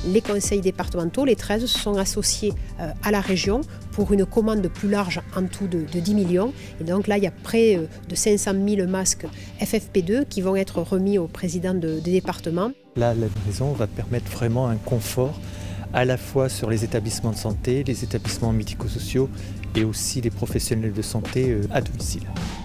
les conseils départementaux, les 13, se sont associés à la région pour une commande plus large en tout de 10 millions. Et donc là, il y a près de 500 000 masques FFP2 qui vont être remis au président des départements. Là, la livraison va permettre vraiment un confort à la fois sur les établissements de santé, les établissements médico-sociaux et aussi les professionnels de santé à domicile.